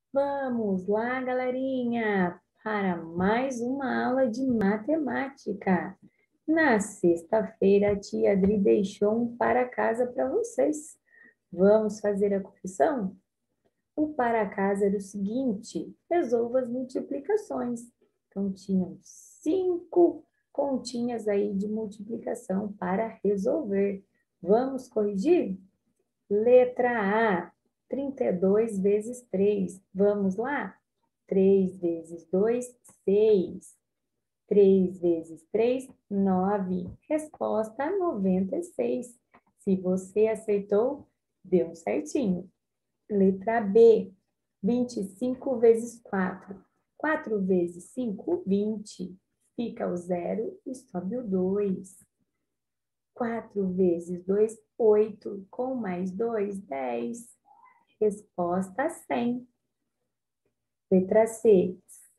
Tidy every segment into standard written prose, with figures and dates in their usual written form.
Vamos lá, galerinha, para mais uma aula de matemática. Na sexta-feira, a tia Adri deixou um para casa para vocês. Vamos fazer a correção? O para casa era o seguinte: resolva as multiplicações. Então, tinham 5 continhas aí de multiplicação para resolver. Vamos corrigir? Letra A, 32 vezes 3. Vamos lá? 3 vezes 2, 6. 3 vezes 3, 9. Resposta 96. Se você acertou, deu um certinho. Letra B, 25 vezes 4. 4 vezes 5, 20. Fica o 0 e sobe o 2. 4 vezes 2, 8. Com mais 2, 10. Resposta 100. Letra C.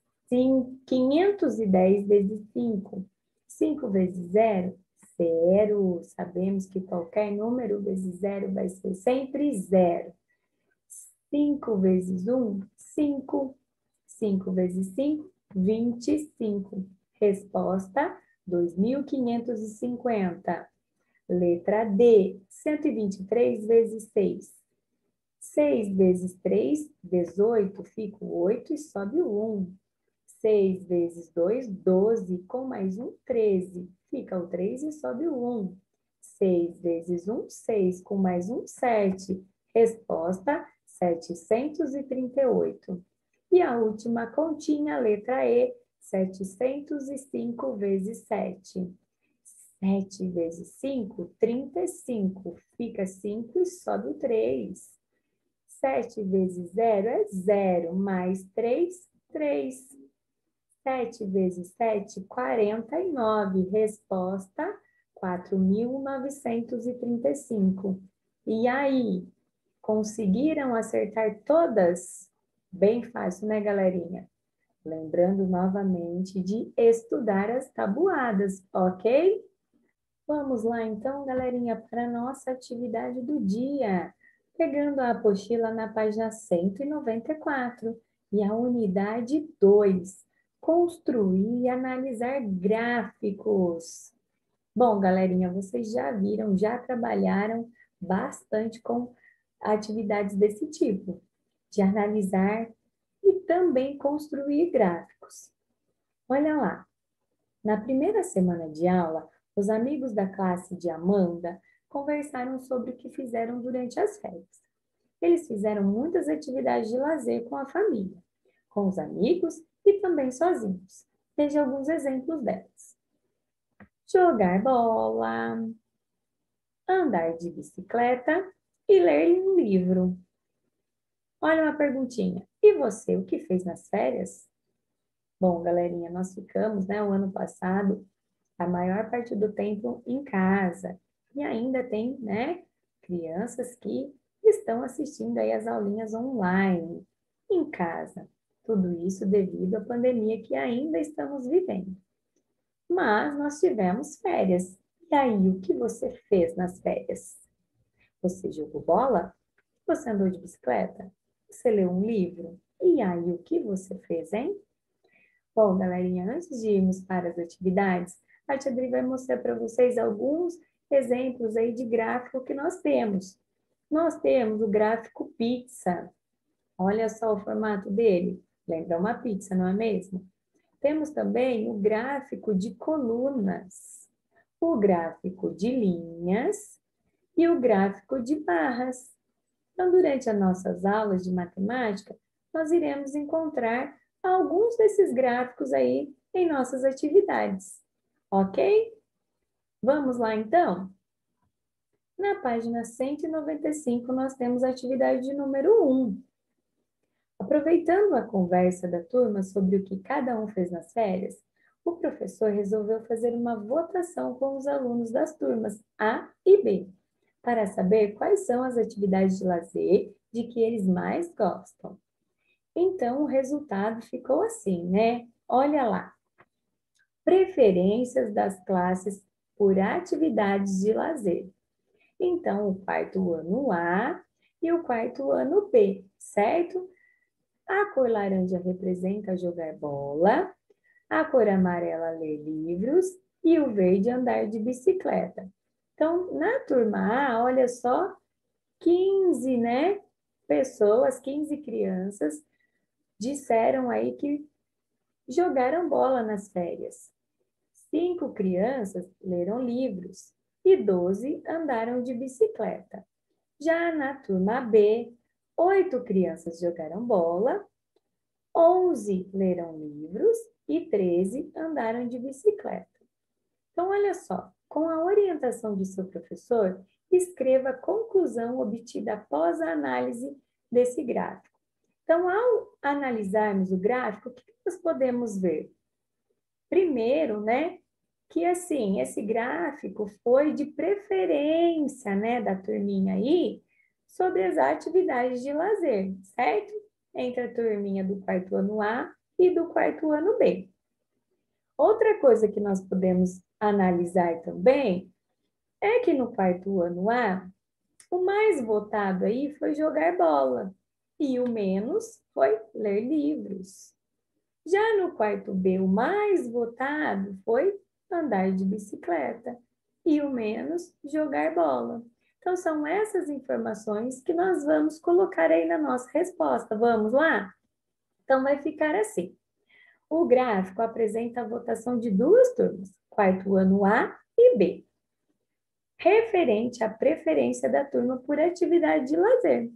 510 vezes 5. 5 vezes 0, 0. Sabemos que qualquer número vezes 0 vai ser sempre 0. 5 vezes 1, 5. 5 vezes 5, 25. Resposta 2550. Letra D. 123 vezes 6. 6 vezes 3, 18, fica o 8 e sobe o 1. 6 vezes 2, 12, com mais um, 13. Fica o 3 e sobe o 1. 6 vezes 1, 6, com mais um, 7. Resposta, 738. E a última continha, letra E, 705 vezes 7. 7 vezes 5, 35. Fica 5 e sobe o 3. 7 vezes 0 é 0, mais 3, 3. 7 vezes 7, 49. Resposta, 4.935. E aí, conseguiram acertar todas? Bem fácil, né, galerinha? Lembrando novamente de estudar as tabuadas, ok? Vamos lá então, galerinha, para a nossa atividade do dia. Pegando a apostila na página 194 e a unidade 2, construir e analisar gráficos. Bom, galerinha, vocês já viram, já trabalharam bastante com atividades desse tipo, de analisar e também construir gráficos. Olha lá, na primeira semana de aula, os amigos da classe de Amanda conversaram sobre o que fizeram durante as férias. Eles fizeram muitas atividades de lazer com a família, com os amigos e também sozinhos. Veja alguns exemplos delas. Jogar bola, andar de bicicleta e ler um livro. Olha uma perguntinha. E você, o que fez nas férias? Bom, galerinha, nós ficamos, né, o ano passado a maior parte do tempo em casa. E ainda tem, né, crianças que estão assistindo aí as aulinhas online, em casa. Tudo isso devido à pandemia que ainda estamos vivendo. Mas nós tivemos férias. E aí, o que você fez nas férias? Você jogou bola? Você andou de bicicleta? Você leu um livro? E aí, o que você fez, hein? Bom, galerinha, antes de irmos para as atividades, a Tia Adri vai mostrar para vocês alguns exemplos aí de gráfico que nós temos. Nós temos o gráfico pizza. Olha só o formato dele. Lembra uma pizza, não é mesmo? Temos também o gráfico de colunas, o gráfico de linhas e o gráfico de barras. Então, durante as nossas aulas de matemática, nós iremos encontrar alguns desses gráficos aí em nossas atividades, ok? Vamos lá, então? Na página 195, nós temos a atividade de número 1. Aproveitando a conversa da turma sobre o que cada um fez nas férias, o professor resolveu fazer uma votação com os alunos das turmas A e B, para saber quais são as atividades de lazer de que eles mais gostam. Então, o resultado ficou assim, né? Olha lá. Preferências das classes por atividades de lazer. Então, o quarto ano A e o quarto ano B, certo? A cor laranja representa jogar bola, a cor amarela ler livros e o verde andar de bicicleta. Então, na turma A, olha só, 15, né, pessoas, 15 crianças disseram aí que jogaram bola nas férias. 5 crianças leram livros e 12 andaram de bicicleta. Já na turma B, 8 crianças jogaram bola, 11 leram livros e 13 andaram de bicicleta. Então, olha só, com a orientação de seu professor, escreva a conclusão obtida após a análise desse gráfico. Então, ao analisarmos o gráfico, o que nós podemos ver? Primeiro, né, que assim, esse gráfico foi de preferência, né, da turminha aí, sobre as atividades de lazer, certo? Entre a turminha do quarto ano A e do quarto ano B. Outra coisa que nós podemos analisar também é que no quarto ano A, o mais votado aí foi jogar bola e o menos foi ler livros. Já no quarto B, o mais votado foi andar de bicicleta e o menos jogar bola. Então, são essas informações que nós vamos colocar aí na nossa resposta. Vamos lá? Então, vai ficar assim. O gráfico apresenta a votação de duas turmas, quarto ano A e B, referente à preferência da turma por atividade de lazer.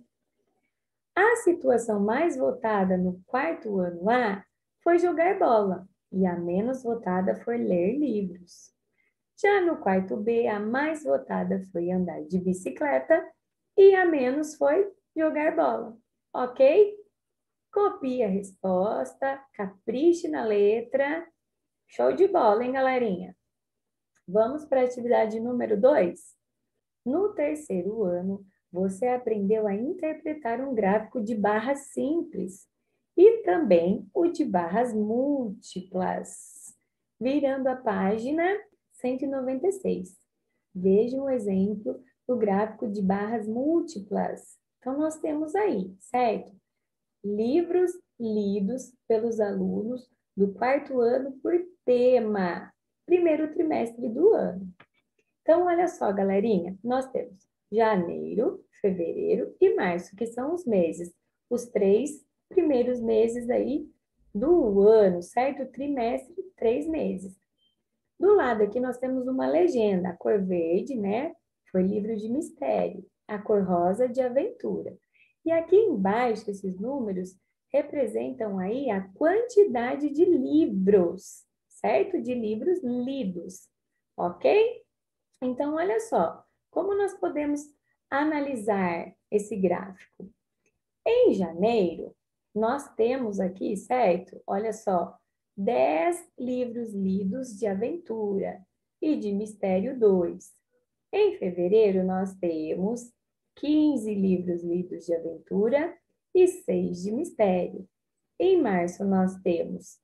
A situação mais votada no quarto ano A foi jogar bola e a menos votada foi ler livros. Já no quarto B, a mais votada foi andar de bicicleta e a menos foi jogar bola. Ok? Copie a resposta, capriche na letra. Show de bola, hein, galerinha? Vamos para a atividade número 2. No terceiro ano, você aprendeu a interpretar um gráfico de barras simples e também o de barras múltiplas. Virando a página 196. Veja um exemplo do gráfico de barras múltiplas. Então, nós temos aí, certo? Livros lidos pelos alunos do quarto ano por tema, primeiro trimestre do ano. Então, olha só, galerinha, nós temos janeiro, fevereiro e março, que são os meses, os 3 primeiros meses aí do ano, certo? Trimestre, 3 meses. Do lado aqui nós temos uma legenda, a cor verde, né? Foi livro de mistério, a cor rosa de aventura. E aqui embaixo, esses números representam aí a quantidade de livros, certo? De livros lidos, ok? Então, olha só, como nós podemos analisar esse gráfico? Em janeiro, nós temos aqui, certo? Olha só, 10 livros lidos de aventura e de mistério 2. Em fevereiro, nós temos 15 livros lidos de aventura e 6 de mistério. Em março, nós temos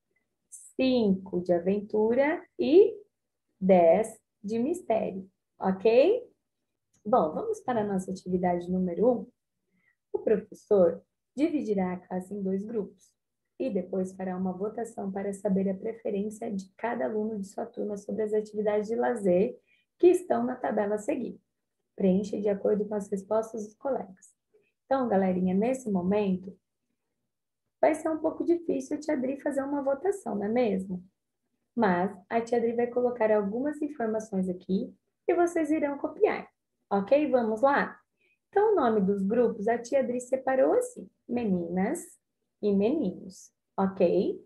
5 de aventura e 10 de mistério, ok? Bom, vamos para a nossa atividade número 1. O professor dividirá a classe em 2 grupos e depois fará uma votação para saber a preferência de cada aluno de sua turma sobre as atividades de lazer que estão na tabela a seguir. Preencha de acordo com as respostas dos colegas. Então, galerinha, nesse momento, vai ser um pouco difícil a tia Adri fazer uma votação, não é mesmo? Mas a tia Adri vai colocar algumas informações aqui e vocês irão copiar. Ok? Vamos lá? Então, o nome dos grupos, a tia Adri separou assim: meninas e meninos. Ok?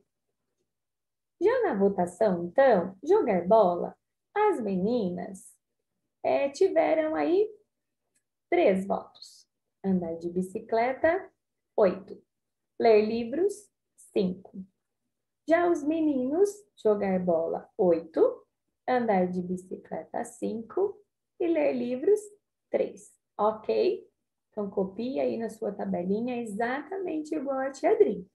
Já na votação, então, jogar bola, as meninas tiveram aí 3 votos. Andar de bicicleta, 8. Ler livros, 5. Já os meninos, jogar bola, 8. Andar de bicicleta, 5. E ler livros, 3. Ok? Então, copia aí na sua tabelinha exatamente igual a tia Adri.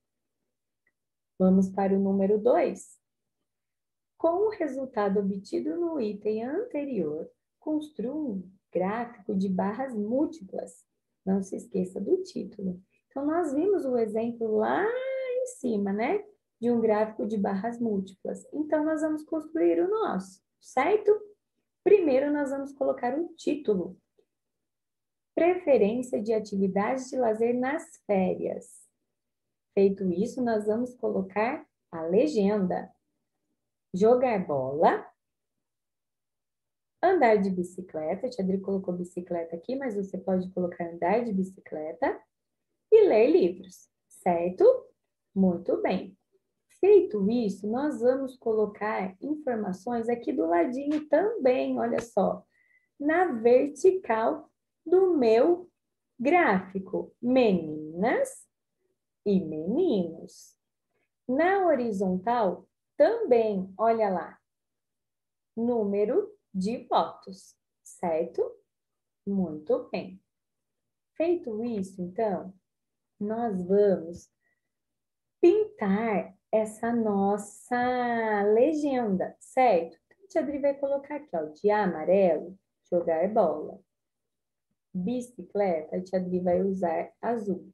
Vamos para o número 2. Com o resultado obtido no item anterior, construa um gráfico de barras múltiplas. Não se esqueça do título. Então, nós vimos o exemplo lá em cima, né? De um gráfico de barras múltiplas. Então, nós vamos construir o nosso, certo? Primeiro, nós vamos colocar o título. Preferência de atividades de lazer nas férias. Feito isso, nós vamos colocar a legenda. Jogar bola, andar de bicicleta, a Tia Adri colocou bicicleta aqui, mas você pode colocar andar de bicicleta e ler livros, certo? Muito bem. Feito isso, nós vamos colocar informações aqui do ladinho também, olha só, na vertical do meu gráfico, meninas e meninos. Na horizontal, também, olha lá, número de votos, certo? Muito bem. Feito isso, então, nós vamos pintar essa nossa legenda, certo? Então, a Tia Adri vai colocar aqui, ó, de amarelo, jogar bola. Bicicleta, a Tia Adri vai usar azul.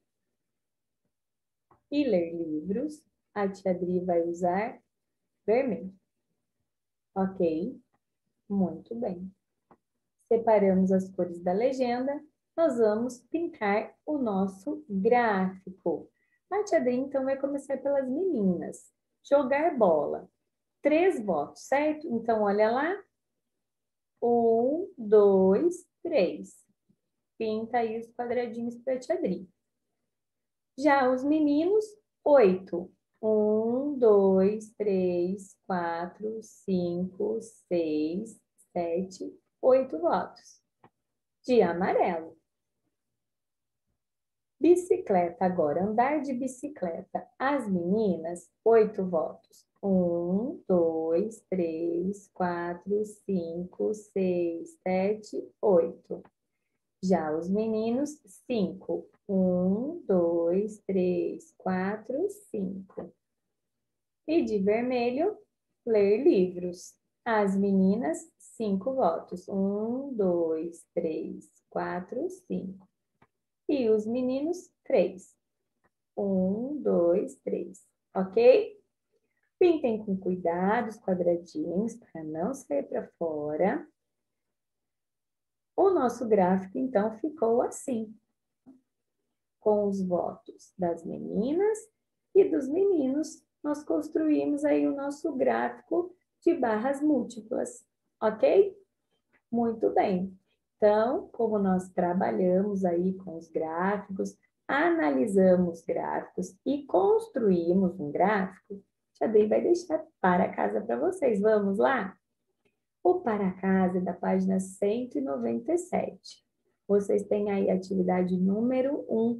E ler livros, a Tia Adri vai usar vermelho. Ok? Muito bem. Separamos as cores da legenda, nós vamos pintar o nosso gráfico. A Tia Adri, então, vai começar pelas meninas. Jogar bola. 3 votos, certo? Então, olha lá. 1, 2, 3. Pinta aí os quadradinhos para a Tia Adri. Já os meninos, 8. 1, 2, 3, 4, 5, 6, 7, 8 votos. De amarelo. Bicicleta agora, andar de bicicleta. As meninas, 8 votos. 1, 2, 3, 4, 5, 6, 7, 8. Já os meninos, 5. 1, 2, 3, 4, 5. E de vermelho, ler livros. As meninas, 5 votos. 1, 2, 3, 4, 5. E os meninos, 3. 1, 2, 3. Ok? Pintem com cuidado os quadradinhos para não sair para fora. O nosso gráfico, então, ficou assim. Com os votos das meninas e dos meninos, nós construímos aí o nosso gráfico de barras múltiplas. Ok? Muito bem. Então, como nós trabalhamos aí com os gráficos, analisamos gráficos e construímos um gráfico, Tia Adri vai deixar para casa para vocês. Vamos lá? O para casa é da página 197. Vocês têm aí a atividade número 1.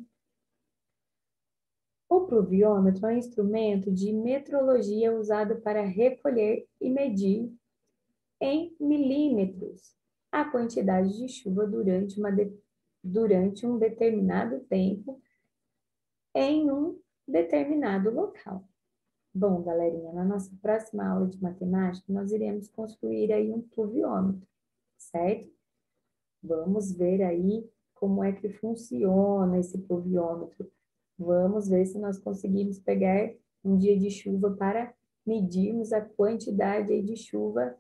O pluviômetro é um instrumento de metrologia usado para recolher e medir em milímetros a quantidade de chuva durante um determinado tempo em um determinado local. Bom, galerinha, na nossa próxima aula de matemática, nós iremos construir aí um pluviômetro, certo? Vamos ver aí como é que funciona esse pluviômetro. Vamos ver se nós conseguimos pegar um dia de chuva para medirmos a quantidade aí de chuva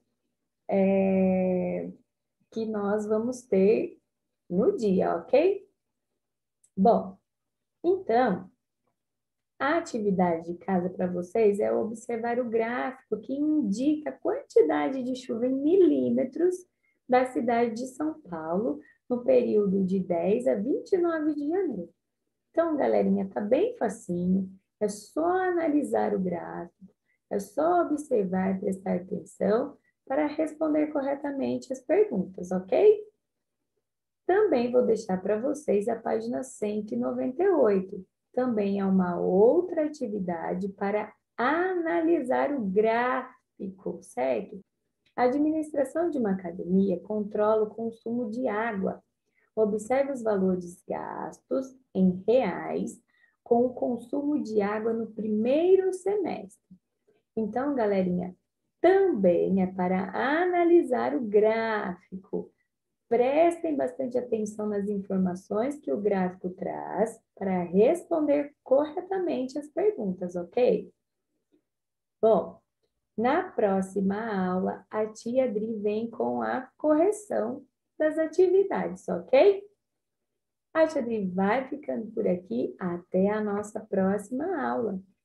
que nós vamos ter no dia, ok? Bom, então, a atividade de casa para vocês é observar o gráfico que indica a quantidade de chuva em milímetros da cidade de São Paulo no período de 10 a 29 de janeiro. Então, galerinha, tá bem facinho. É só analisar o gráfico, é só observar, prestar atenção para responder corretamente as perguntas, ok? Também vou deixar para vocês a página 198. Também é uma outra atividade para analisar o gráfico, certo? A administração de uma academia controla o consumo de água. Observe os valores gastos em reais com o consumo de água no primeiro semestre. Então, galerinha, também é para analisar o gráfico. Prestem bastante atenção nas informações que o gráfico traz para responder corretamente as perguntas, ok? Bom, na próxima aula, a tia Adri vem com a correção das atividades, ok? A tia Adri vai ficando por aqui até a nossa próxima aula.